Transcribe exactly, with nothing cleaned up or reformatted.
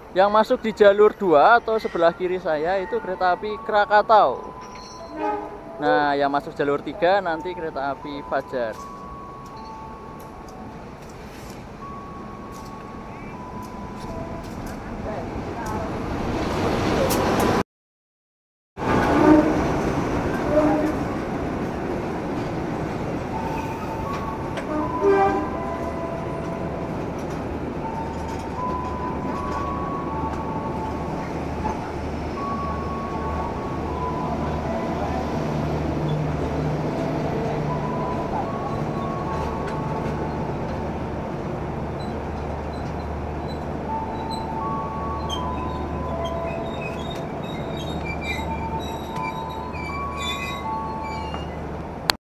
Yang masuk di jalur dua atau sebelah kiri saya itu kereta api Krakatau. Nah, yang masuk jalur tiga nanti kereta api Fajar.